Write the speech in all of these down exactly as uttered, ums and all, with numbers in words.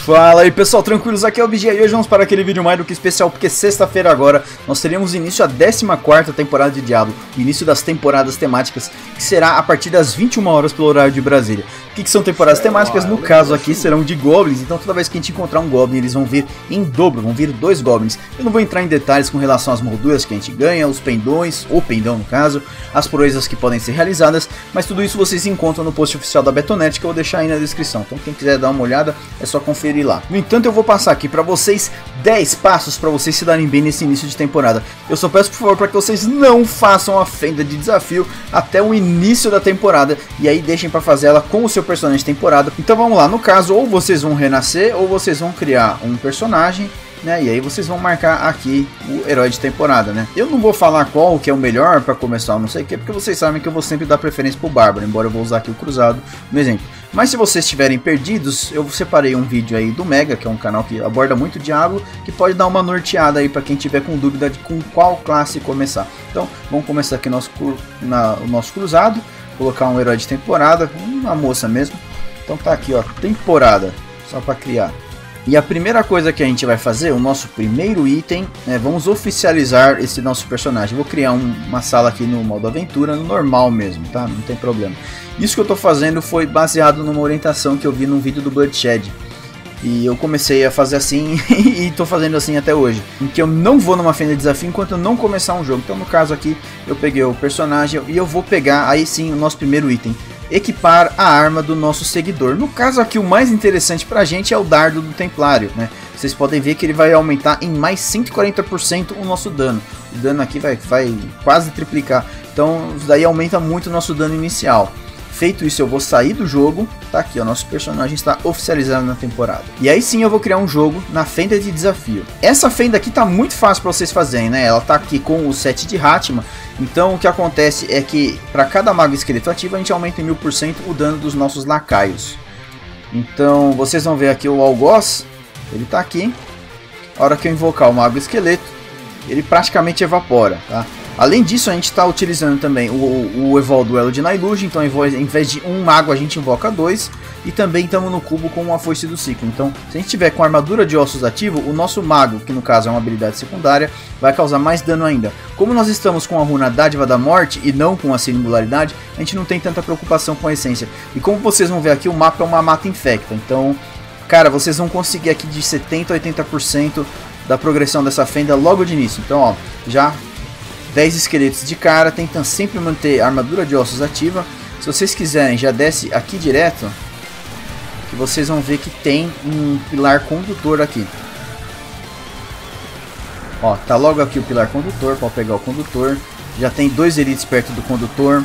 Fala aí pessoal, tranquilos? Aqui é o B G e hoje vamos para aquele vídeo mais do que especial, porque sexta-feira agora nós teremos início a décima quarta temporada de Diablo, o início das temporadas temáticas, que será a partir das vinte e uma horas pelo horário de Brasília. O que, que são temporadas temáticas? No caso aqui serão de goblins, então toda vez que a gente encontrar um goblin eles vão vir em dobro, vão vir dois goblins. Eu não vou entrar em detalhes com relação às molduras que a gente ganha, os pendões, ou pendão no caso, as proezas que podem ser realizadas, mas tudo isso vocês encontram no post oficial da Betonet, que eu vou deixar aí na descrição, então quem quiser dar uma olhada é só conferir lá. No entanto, eu vou passar aqui para vocês dez passos para vocês se darem bem nesse início de temporada. Eu só peço por favor para que vocês não façam a fenda de desafio até o início da temporada e aí deixem para fazer ela com o seu personagem de temporada. Então vamos lá, no caso ou vocês vão renascer ou vocês vão criar um personagem, né? E aí vocês vão marcar aqui o herói de temporada, né? Eu não vou falar qual que é o melhor para começar, não sei o que, porque vocês sabem que eu vou sempre dar preferência pro bárbaro, embora eu vou usar aqui o cruzado no exemplo. Mas se vocês estiverem perdidos, eu separei um vídeo aí do Mega, que é um canal que aborda muito Diablo, que pode dar uma norteada aí para quem tiver com dúvida de com qual classe começar. Então, vamos começar aqui nosso, na, o nosso cruzado, colocar um herói de temporada, uma moça mesmo. Então tá aqui, ó, temporada, só para criar. E a primeira coisa que a gente vai fazer, o nosso primeiro item, é vamos oficializar esse nosso personagem. Vou criar um, uma sala aqui no modo aventura, no normal mesmo, tá? Não tem problema. Isso que eu tô fazendo foi baseado numa orientação que eu vi num vídeo do Bloodshed. E eu comecei a fazer assim e tô fazendo assim até hoje. Em que eu não vou numa fenda de desafio enquanto eu não começar um jogo. Então no caso aqui, eu peguei o personagem e eu vou pegar aí sim o nosso primeiro item. Equipar a arma do nosso seguidor. No caso aqui o mais interessante pra gente é o dardo do Templário, né? Vocês podem ver que ele vai aumentar em mais cento e quarenta por cento o nosso dano. O dano aqui vai, vai quase triplicar. Então isso daí aumenta muito o nosso dano inicial. Feito isso, eu vou sair do jogo. Tá aqui, o nosso personagem está oficializado na temporada. E aí sim eu vou criar um jogo na fenda de desafio. Essa fenda aqui tá muito fácil para vocês fazerem, né? Ela tá aqui com o set de Hatman. Então o que acontece é que para cada mago esqueleto ativo a gente aumenta em mil por cento o dano dos nossos lacaios. Então vocês vão ver aqui o algoz, ele tá aqui. A hora que eu invocar o mago esqueleto, ele praticamente evapora, tá? Além disso, a gente está utilizando também o, o, o Evol Duelo de Nailuge, então em vez de um mago a gente invoca dois. E também estamos no cubo com uma foice do ciclo. Então, se a gente tiver com armadura de ossos ativo, o nosso mago, que no caso é uma habilidade secundária, vai causar mais dano ainda. Como nós estamos com a runa Dádiva da Morte e não com a singularidade, a gente não tem tanta preocupação com a essência. E como vocês vão ver aqui, o mapa é uma mata infecta. Então, cara, vocês vão conseguir aqui de setenta a oitenta por cento da progressão dessa fenda logo de início. Então, ó, já dez esqueletos de cara, tentando sempre manter a armadura de ossos ativa. Se vocês quiserem, já desce aqui direto, que vocês vão ver que tem um pilar condutor aqui. Ó, tá logo aqui o pilar condutor, pode pegar o condutor. Já tem dois elites perto do condutor.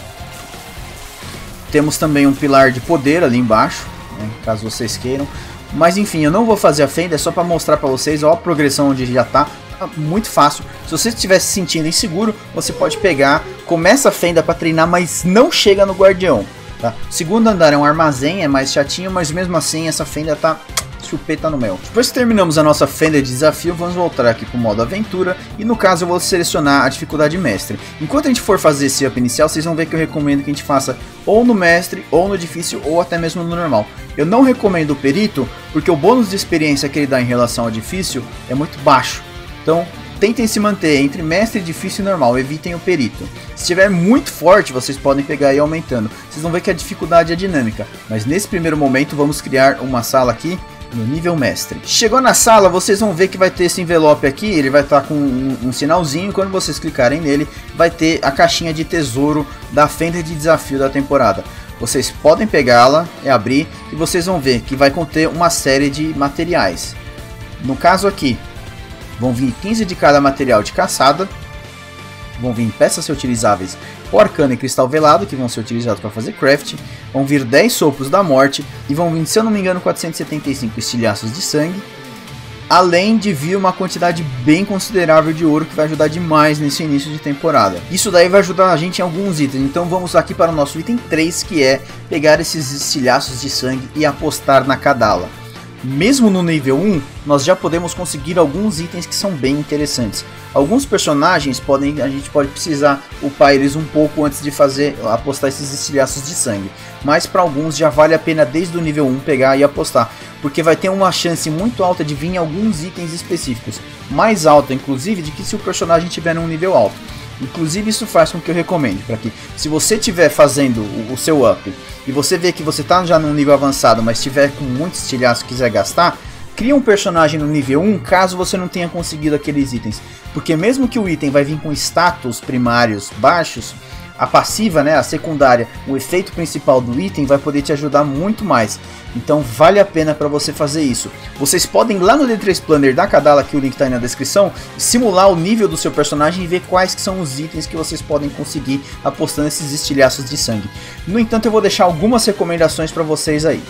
Temos também um pilar de poder ali embaixo, né, caso vocês queiram. Mas enfim, eu não vou fazer a fenda, é só para mostrar para vocês, ó, a progressão onde já tá. Muito fácil. Se você estiver se sentindo inseguro, você pode pegar, começa a fenda para treinar, mas não chega no guardião, tá? O segundo andar é um armazém, é mais chatinho, mas mesmo assim essa fenda tá chupeta no mel. Depois que terminamos a nossa fenda de desafio, vamos voltar aqui para o modo aventura e no caso eu vou selecionar a dificuldade mestre. Enquanto a gente for fazer esse up inicial, vocês vão ver que eu recomendo que a gente faça ou no mestre, ou no difícil, ou até mesmo no normal. Eu não recomendo o perito, porque o bônus de experiência que ele dá em relação ao difícil é muito baixo. Então, tentem se manter entre mestre, difícil e normal, evitem o perito. Se estiver muito forte, vocês podem pegar e ir aumentando. Vocês vão ver que a dificuldade é dinâmica, mas nesse primeiro momento vamos criar uma sala aqui no nível mestre. Chegou na sala, vocês vão ver que vai ter esse envelope aqui, ele vai estar com um, um sinalzinho, quando vocês clicarem nele, vai ter a caixinha de tesouro da fenda de desafio da temporada. Vocês podem pegá-la e abrir, e vocês vão ver que vai conter uma série de materiais. No caso aqui, vão vir quinze de cada material de caçada, vão vir peças reutilizáveis o arcano e cristal velado, que vão ser utilizados para fazer craft, vão vir dez sopros da morte e vão vir, se eu não me engano, quatrocentos e setenta e cinco estilhaços de sangue, além de vir uma quantidade bem considerável de ouro que vai ajudar demais nesse início de temporada. Isso daí vai ajudar a gente em alguns itens, então vamos aqui para o nosso item três, que é pegar esses estilhaços de sangue e apostar na Kadala. mesmo no nível um, nós já podemos conseguir alguns itens que são bem interessantes. Alguns personagens podem, a gente pode precisar upar eles um pouco antes de fazer apostar esses estilhaços de sangue, mas para alguns já vale a pena desde o nível um pegar e apostar, porque vai ter uma chance muito alta de vir alguns itens específicos, mais alta inclusive de que se o personagem tiver num nível alto. Inclusive isso faz com que eu recomende para que, se você estiver fazendo o, o seu up e você vê que você está já num nível avançado, mas estiver com muito estilhaço e quiser gastar, cria um personagem no nível um caso você não tenha conseguido aqueles itens, porque mesmo que o item vai vir com status primários baixos, a passiva, né, a secundária, o efeito principal do item vai poder te ajudar muito mais. Então vale a pena para você fazer isso. Vocês podem ir lá no D três Planner da Kadala, que o link está aí na descrição, simular o nível do seu personagem e ver quais que são os itens que vocês podem conseguir apostando esses estilhaços de sangue. No entanto, eu vou deixar algumas recomendações para vocês aí.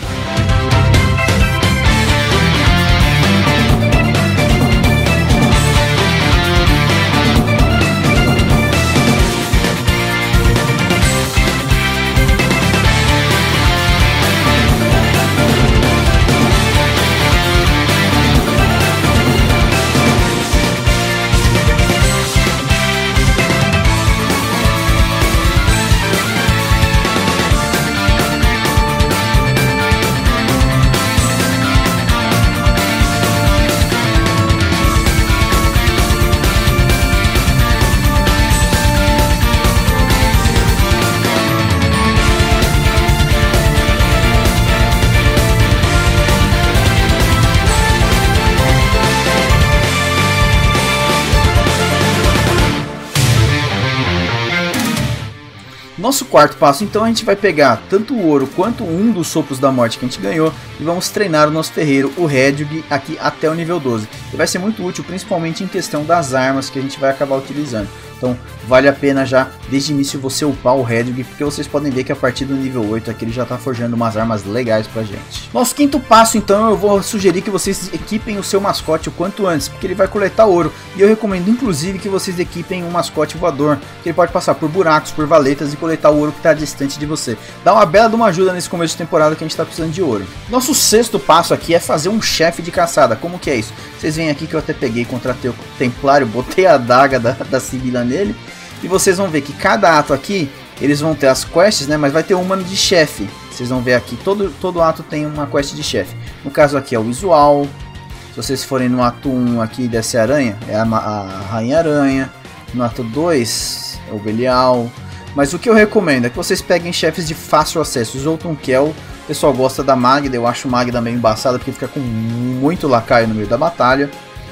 Nosso quarto passo, então, a gente vai pegar tanto o ouro quanto um dos sopros da morte que a gente ganhou e vamos treinar o nosso ferreiro, o Hedwig, aqui até o nível doze. E vai ser muito útil, principalmente em questão das armas que a gente vai acabar utilizando. Então vale a pena já desde o início você upar o Hedwig, porque vocês podem ver que a partir do nível oito aqui ele já está forjando umas armas legais pra gente. Nosso quinto passo, então, eu vou sugerir que vocês equipem o seu mascote o quanto antes, porque ele vai coletar ouro. E eu recomendo inclusive que vocês equipem um mascote voador, que ele pode passar por buracos, por valetas e coletar o ouro que está distante de você. Dá uma bela de uma ajuda nesse começo de temporada que a gente está precisando de ouro. Nosso sexto passo aqui é fazer um chefe de caçada. Como que é isso? Vocês veem aqui que eu até peguei, contratei o Templário, botei a adaga da, da Sibila nele. E vocês vão ver que cada ato aqui, eles vão ter as quests, né? Mas vai ter uma de chefe. Vocês vão ver aqui, todo, todo ato tem uma quest de chefe. No caso aqui é o visual. Se vocês forem no ato um aqui dessa aranha, é a, a Rainha Aranha. No ato dois é o Belial. Mas o que eu recomendo é que vocês peguem chefes de fácil acesso. O Zoltunkel, o pessoal gosta da Magda. Eu acho o Magda meio embaçada porque fica com muito lacaio no meio da batalha.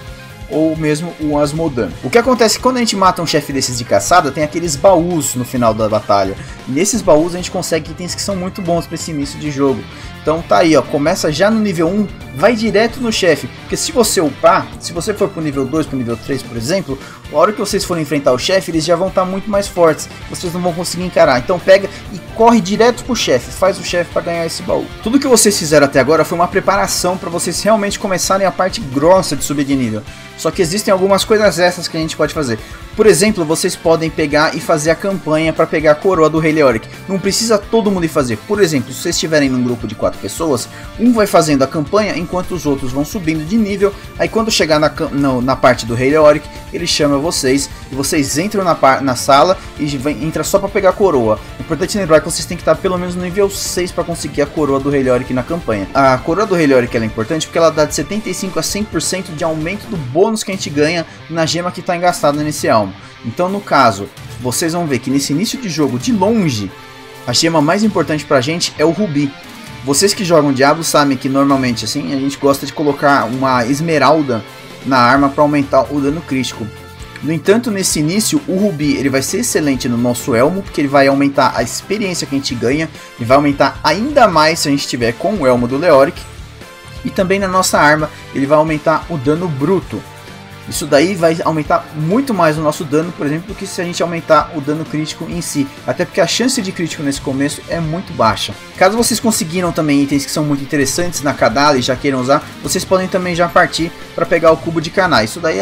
Ou mesmo o Asmodan. O que acontece quando a gente mata um chefe desses de caçada, tem aqueles baús no final da batalha. E nesses baús a gente consegue itens que são muito bons para esse início de jogo. Então tá aí, ó, começa já no nível um, vai direto no chefe. Porque se você upar, se você for pro nível dois, pro nível três, por exemplo, a hora que vocês forem enfrentar o chefe, eles já vão estar muito mais fortes. Vocês não vão conseguir encarar. Então pega e corre direto pro chefe, faz o chefe para ganhar esse baú. Tudo que vocês fizeram até agora foi uma preparação para vocês realmente começarem a parte grossa de subir de nível. Só que existem algumas coisas extras que a gente pode fazer. Por exemplo, vocês podem pegar e fazer a campanha para pegar a coroa do Rei Leoric. Não precisa todo mundo ir fazer. Por exemplo, se vocês estiverem num grupo de quatro pessoas, um vai fazendo a campanha enquanto os outros vão subindo de nível. Aí quando chegar na, na, na parte do Rei Leoric, ele chama vocês e vocês entram na, na sala e vem, entra só para pegar a coroa. O importante é lembrar que vocês têm que estar pelo menos no nível seis para conseguir a coroa do Rei Leoric na campanha. A coroa do Rei Leoric ela é importante porque ela dá de setenta e cinco a cem por cento de aumento do bônus que a gente ganha na gema que está engastada nesse almo. Então no caso, vocês vão ver que nesse início de jogo, de longe, a gema mais importante pra gente é o Rubi. Vocês que jogam Diablo sabem que normalmente assim a gente gosta de colocar uma esmeralda na arma para aumentar o dano crítico. No entanto, nesse início, o Rubi ele vai ser excelente no nosso elmo, porque ele vai aumentar a experiência que a gente ganha e vai aumentar ainda mais se a gente estiver com o elmo do Leoric. E também na nossa arma ele vai aumentar o dano bruto. Isso daí vai aumentar muito mais o nosso dano, por exemplo, do que se a gente aumentar o dano crítico em si. Até porque a chance de crítico nesse começo é muito baixa. Caso vocês conseguiram também itens que são muito interessantes na Kadala e já queiram usar, vocês podem também já partir para pegar o cubo de Caná. Isso daí é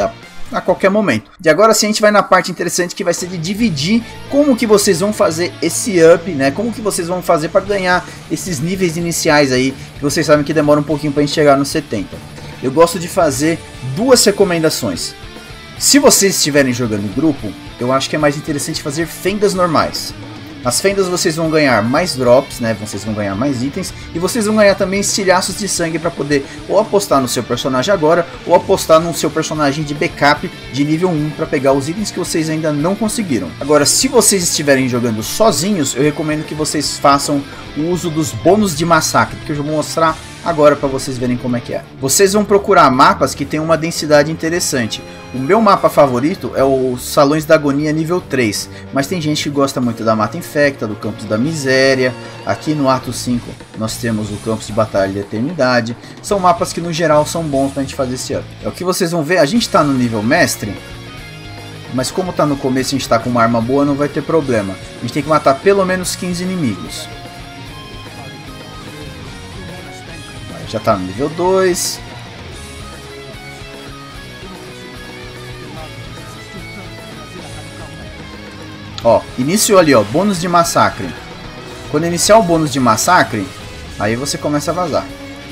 a qualquer momento. E agora sim a gente vai na parte interessante, que vai ser de dividir como que vocês vão fazer esse up, né? Como que vocês vão fazer para ganhar esses níveis iniciais aí, que vocês sabem que demora um pouquinho para a gente chegar nos setenta. Eu gosto de fazer duas recomendações. Se vocês estiverem jogando em grupo, eu acho que é mais interessante fazer fendas normais. Nas fendas vocês vão ganhar mais drops, né? Vocês vão ganhar mais itens e vocês vão ganhar também estilhaços de sangue para poder ou apostar no seu personagem agora ou apostar no seu personagem de backup de nível um para pegar os itens que vocês ainda não conseguiram. Agora, se vocês estiverem jogando sozinhos, eu recomendo que vocês façam o uso dos bônus de massacre, que eu já vou mostrar agora para vocês verem como é que é. Vocês vão procurar mapas que tem uma densidade interessante. O meu mapa favorito é o Salões da Agonia nível três, mas tem gente que gosta muito da Mata Infecta, do Campos da Miséria. Aqui no Ato cinco nós temos o Campos de Batalha da Eternidade. São mapas que no geral são bons pra gente fazer esse up. É o que vocês vão ver, a gente tá no nível mestre, mas como tá no começo e a gente tá com uma arma boa, não vai ter problema. A gente tem que matar pelo menos quinze inimigos. Já tá no nível dois. Ó, iniciou ali, ó, bônus de massacre. Quando iniciar o bônus de massacre, aí você começa a vazar.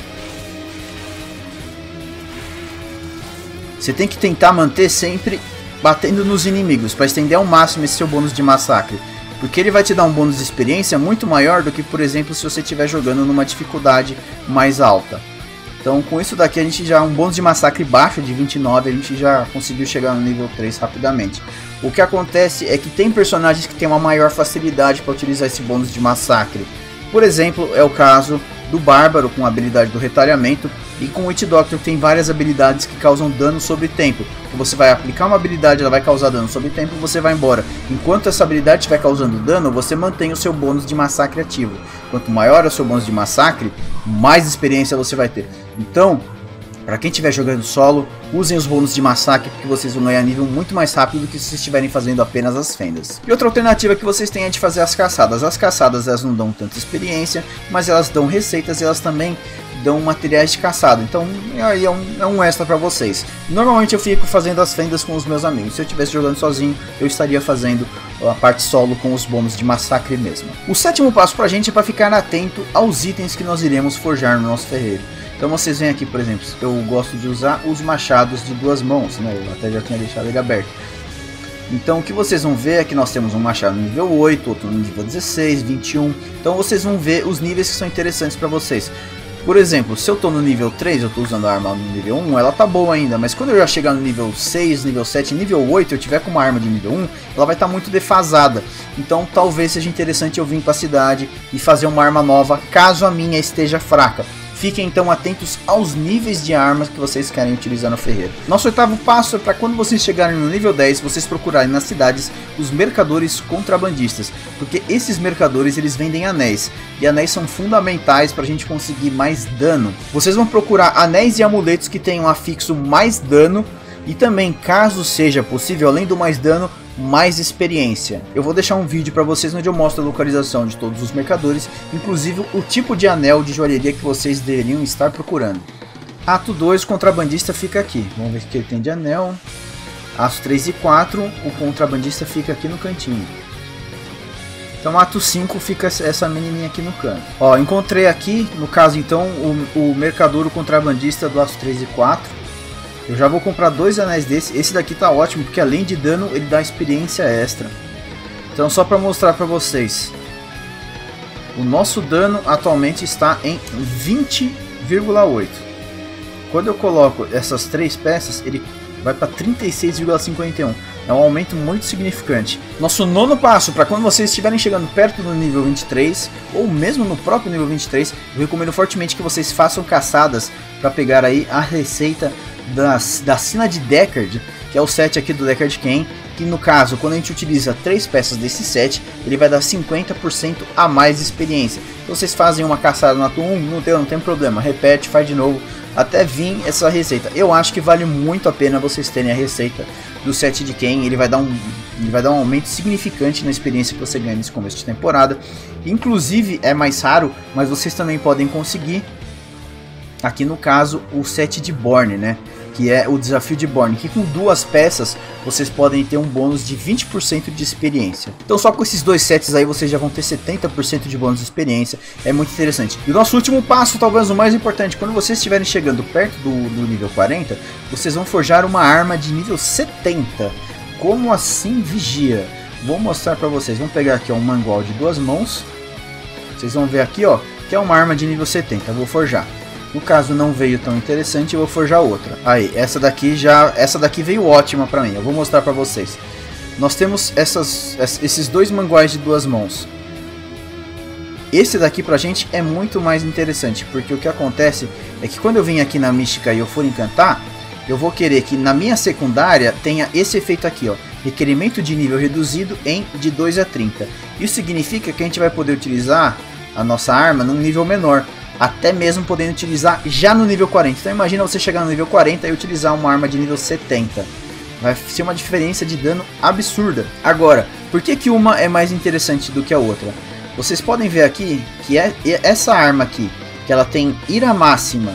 Você tem que tentar manter sempre batendo nos inimigos, para estender ao máximo esse seu bônus de massacre. Porque ele vai te dar um bônus de experiência muito maior do que, por exemplo, se você estiver jogando numa dificuldade mais alta. Então, com isso daqui, a gente já, um bônus de massacre baixo de vinte e nove, a gente já conseguiu chegar no nível três rapidamente. O que acontece é que tem personagens que têm uma maior facilidade para utilizar esse bônus de massacre. Por exemplo, é o caso do Bárbaro com a habilidade do retalhamento e com o Witch Doctor, que tem várias habilidades que causam dano sobre tempo. Você vai aplicar uma habilidade, ela vai causar dano sobre tempo e você vai embora. Enquanto essa habilidade estiver causando dano, você mantém o seu bônus de massacre ativo. Quanto maior é o seu bônus de massacre, mais experiência você vai ter. Então, para quem estiver jogando solo, usem os bônus de massacre, porque vocês vão ganhar nível muito mais rápido do que se vocês estiverem fazendo apenas as fendas. E outra alternativa que vocês têm é de fazer as caçadas. As caçadas, elas não dão tanta experiência, mas elas dão receitas e elas também dão materiais de caçada. Então aí é um, é um extra para vocês. Normalmente eu fico fazendo as fendas com os meus amigos. Se eu estivesse jogando sozinho, eu estaria fazendo a parte solo com os bônus de massacre mesmo. O sétimo passo pra gente é para ficar atento aos itens que nós iremos forjar no nosso ferreiro. Então vocês veem aqui, por exemplo, eu gosto de usar os machados de duas mãos, né? Eu até já tinha deixado ele aberto. Então o que vocês vão ver é que nós temos um machado no nível oito, outro no nível dezesseis, vinte e um. Então vocês vão ver os níveis que são interessantes para vocês. Por exemplo, se eu estou no nível três, eu estou usando a arma no nível um, ela tá boa ainda, mas quando eu já chegar no nível seis, nível sete, nível oito, eu tiver com uma arma de nível um, ela vai estar tá muito defasada. Então talvez seja interessante eu vir para a cidade e fazer uma arma nova, caso a minha esteja fraca. Fiquem então atentos aos níveis de armas que vocês querem utilizar no ferreiro. Nosso oitavo passo é para quando vocês chegarem no nível dez, vocês procurarem nas cidades os mercadores contrabandistas, porque esses mercadores eles vendem anéis, e anéis são fundamentais para a gente conseguir mais dano. Vocês vão procurar anéis e amuletos que tenham afixo mais dano, e também, caso seja possível, além do mais dano, mais experiência. Eu vou deixar um vídeo para vocês onde eu mostro a localização de todos os mercadores, inclusive o tipo de anel de joalheria que vocês deveriam estar procurando. Ato dois, o contrabandista fica aqui. Vamos ver o que ele tem de anel. Atos três e quatro, o contrabandista fica aqui no cantinho. Então ato cinco fica essa menininha aqui no canto. Ó, encontrei aqui, no caso então, o, o mercador, o contrabandista do atos três e quatro. Eu já vou comprar dois anéis desse. Esse daqui tá ótimo, porque além de dano, ele dá experiência extra. Então só para mostrar para vocês. O nosso dano atualmente está em vinte vírgula oito. Quando eu coloco essas três peças, ele vai para trinta e seis vírgula cinquenta e um. É um aumento muito significante. Nosso nono passo, para quando vocês estiverem chegando perto do nível vinte e três, ou mesmo no próprio nível vinte e três, eu recomendo fortemente que vocês façam caçadas para pegar aí a receita Da, da Sina de Deckard, que é o set aqui do Deckard Cain, que no caso, quando a gente utiliza três peças desse set, ele vai dar cinquenta por cento a mais de experiência. Então vocês fazem uma caçada no ato um, não tem, não tem problema, repete, faz de novo, até vir essa receita. Eu acho que vale muito a pena vocês terem a receita do set de Cain, ele vai dar um, ele vai dar um aumento significante na experiência que você ganha nesse começo de temporada. Inclusive é mais raro, mas vocês também podem conseguir, aqui no caso, o set de Borne, né? que é o desafio de Born, que com duas peças vocês podem ter um bônus de vinte por cento de experiência. Então só com esses dois sets aí vocês já vão ter setenta por cento de bônus de experiência, é muito interessante. E o nosso último passo, talvez o mais importante, quando vocês estiverem chegando perto do, do nível quarenta, vocês vão forjar uma arma de nível setenta. Como assim, vigia? Vou mostrar para vocês, vamos pegar aqui ó, um mangual de duas mãos, vocês vão ver aqui ó, que é uma arma de nível setenta, eu vou forjar. No caso não veio tão interessante, eu vou forjar outra. Aí, essa daqui já, essa daqui veio ótima pra mim, eu vou mostrar pra vocês. Nós temos essas, esses dois manguais de duas mãos. Esse daqui pra gente é muito mais interessante, porque o que acontece é que quando eu vim aqui na mística e eu for encantar, eu vou querer que na minha secundária tenha esse efeito aqui, ó. Requerimento de nível reduzido em de dois a trinta. Isso significa que a gente vai poder utilizar a nossa arma num nível menor, até mesmo podendo utilizar já no nível quarenta. Então imagina você chegar no nível quarenta e utilizar uma arma de nível setenta. Vai ser uma diferença de dano absurda. Agora, por que que uma é mais interessante do que a outra? Vocês podem ver aqui que é essa arma aqui, que ela tem ira máxima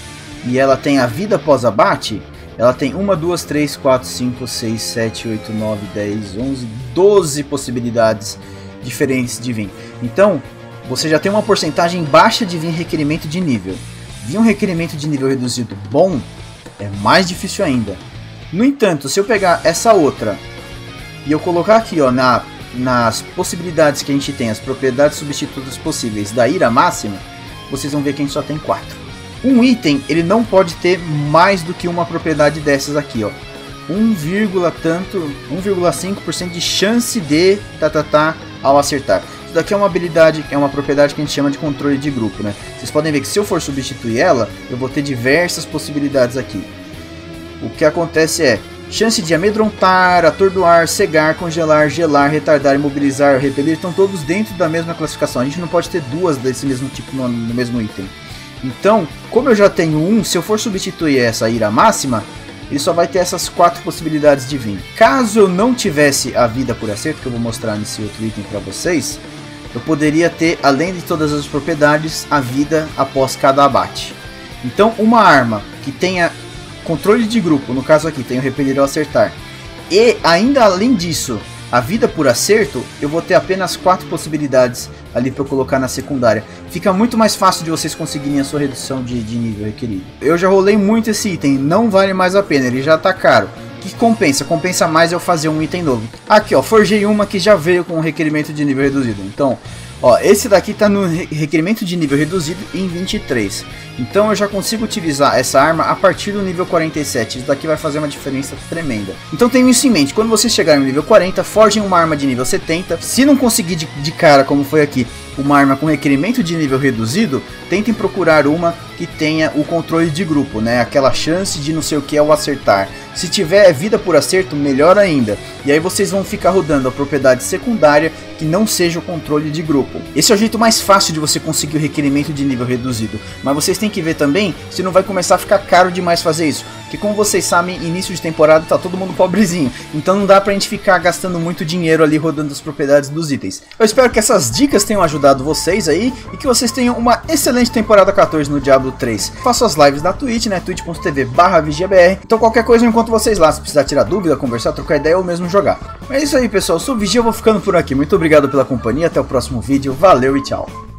e ela tem a vida pós-abate, ela tem uma, duas, três, quatro, cinco, seis, sete, oito, nove, dez, onze, doze possibilidades diferentes de vir. Então, você já tem uma porcentagem baixa de vir requerimento de nível. Vir um requerimento de nível reduzido bom é mais difícil ainda. No entanto, se eu pegar essa outra e eu colocar aqui ó, na, nas possibilidades que a gente tem, as propriedades substitutas possíveis da ira máxima, vocês vão ver que a gente só tem quatro. Um item ele não pode ter mais do que uma propriedade dessas aqui, ó. um, tanto, um vírgula cinco por cento de chance de tá, tá, tá, ao acertar. Isso daqui é uma habilidade, é uma propriedade que a gente chama de controle de grupo, né? Vocês podem ver que se eu for substituir ela, eu vou ter diversas possibilidades aqui. O que acontece é chance de amedrontar, atordoar, cegar, congelar, gelar, retardar, imobilizar, repelir, estão todos dentro da mesma classificação. A gente não pode ter duas desse mesmo tipo no, no mesmo item. Então, como eu já tenho um, se eu for substituir essa ira máxima, ele só vai ter essas quatro possibilidades de vir. Caso eu não tivesse a vida por acerto, que eu vou mostrar nesse outro item para vocês, eu poderia ter, além de todas as propriedades, a vida após cada abate. Então, uma arma que tenha controle de grupo, no caso aqui tem o repelir ao acertar, e ainda além disso, a vida por acerto, eu vou ter apenas quatro possibilidades ali para eu colocar na secundária. Fica muito mais fácil de vocês conseguirem a sua redução de, de nível requerido. Eu já rolei muito esse item, não vale mais a pena, ele já tá caro. O que compensa? Compensa mais eu fazer um item novo. Aqui ó, forjei uma que já veio com requerimento de nível reduzido. Então, ó, esse daqui tá no requerimento de nível reduzido em vinte e três. Então eu já consigo utilizar essa arma a partir do nível quarenta e sete. Isso daqui vai fazer uma diferença tremenda. Então tenham isso em mente. Quando vocês chegarem no nível quarenta, forjem uma arma de nível setenta. Se não conseguir de, de cara, como foi aqui, uma arma com requerimento de nível reduzido, tentem procurar uma que tenha o controle de grupo, né? Aquela chance de não sei o que ao acertar. Se tiver vida por acerto, melhor ainda. E aí vocês vão ficar rodando a propriedade secundária que não seja o controle de grupo. Esse é o jeito mais fácil de você conseguir o requerimento de nível reduzido. Mas vocês têm que ver também se não vai começar a ficar caro demais fazer isso. Porque como vocês sabem, início de temporada tá todo mundo pobrezinho. Então não dá pra gente ficar gastando muito dinheiro ali rodando as propriedades dos itens. Eu espero que essas dicas tenham ajudado vocês aí. E que vocês tenham uma excelente temporada quatorze no Diablo três. Faço as lives na Twitch, né? twitch ponto tv barra vigiabr. Então qualquer coisa eu encontro vocês lá. Se precisar tirar dúvida, conversar, trocar ideia ou mesmo jogar. É isso aí pessoal, eu sou o Vigia, eu vou ficando por aqui. Muito obrigado pela companhia, até o próximo vídeo. Valeu e tchau.